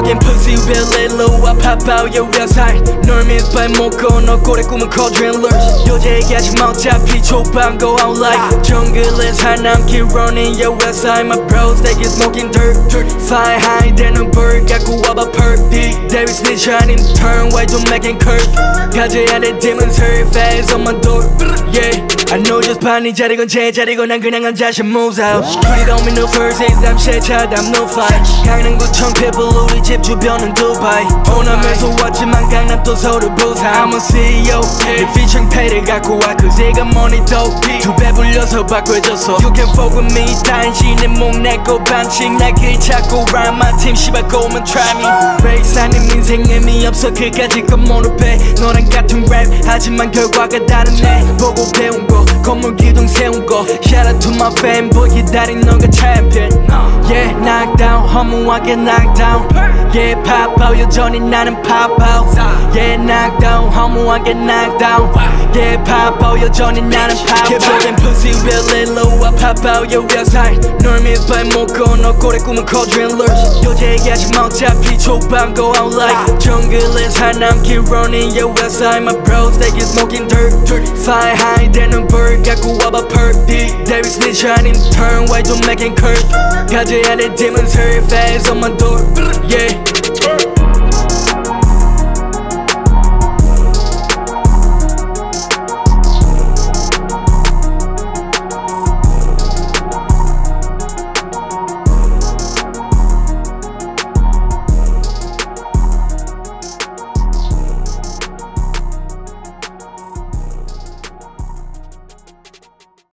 smoking pussy, you better lay low. I pop out your website. 널 miss by 먹고 너 꼴에 꿈은 quadrillions. 여자에게지 마 어차피 초반 go out like 정글에 사람 keep running your website. My bros they get smoking dirt. Fly high 되는 bird 갖고 와봐 perk. There is snitch on in turn. Why don't make it curve? 가져야 돼 demons hurt fast on my door. Yeah, I know just 반이 자리건 제 자리고 난 그냥 앉아서 moves out. Put it on me no first aid I'm shit child I'm no fly. 강릉구청 people 우리 집 주변은 두바이. 오남에서 왔지만 강남도 서울 부산. I'm a CEO 내 featuring pay를 갖고 와 cause I got money though. 두 배 불려서 바꿔줬어. You can fuck with me 단지 내 목 내고 반칙 날 길 찾고 rhyme my team 씨발 go and try me. 베이스하는 인생 의미 없어 그까짓 건 모르패. 너랑 같은 랩 하지만 결과가 다르네. 보고 배운 거 건물 기둥 세운 거 Shout out to my fanboy 기다린 너가 champion. Yeah knockdown 허무하게 knockdown. Yeah pop out 여전히 나는 pop out. Yeah knockdown 허무하게 knockdown. Yeah pop out 여전히 나는 pop out. Keep building pussy real lay low I pop out your website. 널 miss by 먹고 너 꼴에 꿈은 quadrillions. 여자에게지 마 어차피 초반 go out like 정글에 사람 keep running your website. My bros they get smoking dirt. Fly high 되는 bird 갖고 와봐 perk. There is snitch on in turn. Why don't make it curve? 가져야 돼 demons hurt fast on my door. Yeah.